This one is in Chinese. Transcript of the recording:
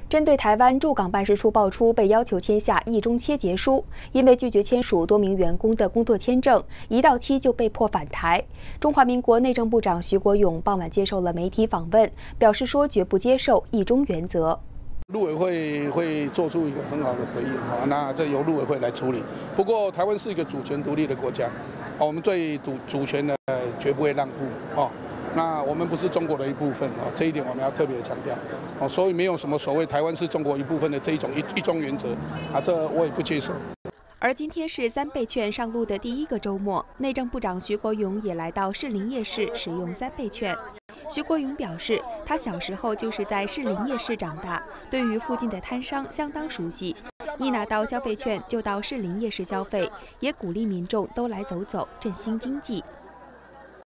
针对台湾驻港办事处爆出被要求签下一中切结书，因为拒绝签署多名员工的工作签证，一到期就被迫返台。中华民国内政部长徐国勇傍晚接受了媒体访问，表示说绝不接受一中原则。 陆委会会做出一个很好的回应，那这由陆委会来处理。不过台湾是一个主权独立的国家，我们对主权呢绝不会让步。那我们不是中国的一部分这一点我们要特别强调所以没有什么所谓台湾是中国一部分的这一种一中原则这我也不接受。 而今天是3倍券上路的第一个周末，内政部长徐国勇也来到士林夜市使用3倍券。徐国勇表示，他小时候就是在士林夜市长大，对于附近的摊商相当熟悉。一拿到消费券就到士林夜市消费，也鼓励民众都来走走，振兴经济。